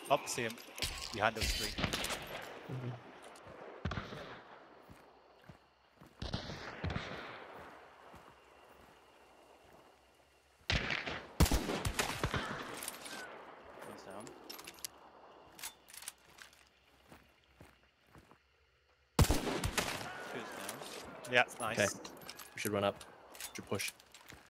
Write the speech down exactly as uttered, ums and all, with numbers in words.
Up, see him. Behind those three. Mm-hmm. One's down. Two's down. Yeah, it's nice. Okay. We should run up. Should push.